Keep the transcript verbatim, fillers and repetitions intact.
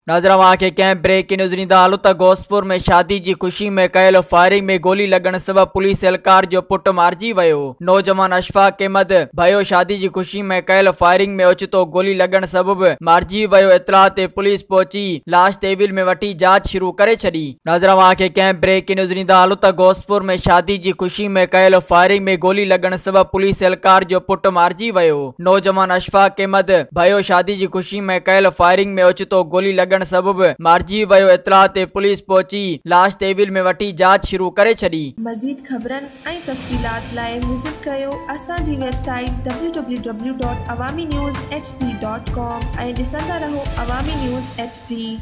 नाज़रवां खे कंहिं brake news ॾींदा हलूं त घोसपुर में शादी जी खुशी में कयल फायरिंग में गोली लॻण सबबि पुलिस एहलकार जो पुट मारिजी वियो। नौजवान अशफाक अहमद भयो शादी जी खुशी में कयल फायरिंग में ओचितो गोली लॻण सबबि मारिजी वियो। इतलाह ते पुलिस पहुची लाश तहवील में वठी जांच शुरू करे छॾी। नाज़रवां खे कंहिं ब्रेक न्यूज़ ॾींदा हलूं त घोसपुर में शादी जी खुशी में कयल फायरिंग में गोली लॻण सबबि पुलिस एहलकार जो पुट मारिजी वियो। नौजवान अशफाक अहमद भयो शादी जी खुशी में कयल फायरिंग में ओचितो गोली लॻण सबबि मारिजी वियो। इतलाह ते पुलिस पहुची लाश तहवील में वठी जांच शुरू करे छॾी। मज़ीद ख़बरनि ऐं तफ़सीलात लाइ विज़िट कयो असांजी website W W W dot Awami news H D dot com ऐं ॾिसंदा रहो अवामी न्यूज़ एच डी।